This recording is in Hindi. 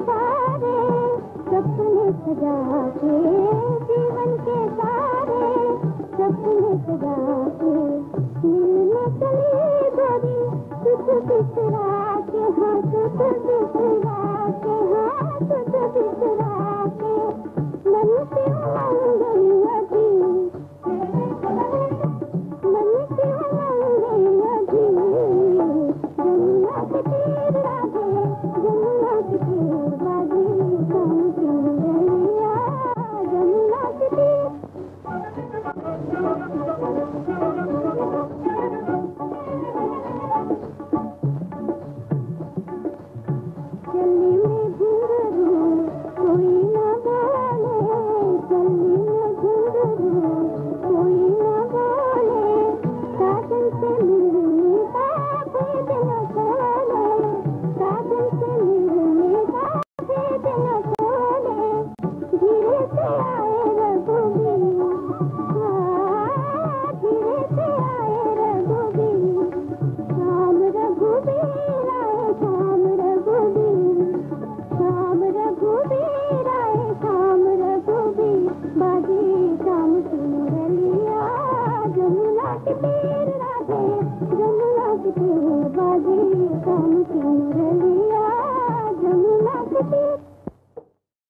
सारे सपने सजा के, जीवन के सारे सपने सजा के, मिलने चली गोरी तुझ बिसरा के, हाँ तुझ बिसरा के, हाँ तुझ बिसरा के, मन की उमंग अभी, मन की उमंग अभी, जमुना के तीर राधे, जमुना के तीर बाजी, शाम की मुरलिया, जमुना के तीर। चलने में घुंघरू कोई न बोले, चलने में घुंघरू कोई न बोले, साजन से मिलने का भेद न खोले, साजन से मिलने का भेद न खोले, धीरे से आए रघुवीर, हाँ धीरे से आए रघुवीर, शाम रघुवीर आए, शाम रघुवीर, शाम रघुवीर आए, शाम रघुवीर, बाजी शाम की मुरलिया, जमुना के तीर राधे, जमुना के तीर बाजी, शाम की मुरलिया, जमुना के तीर।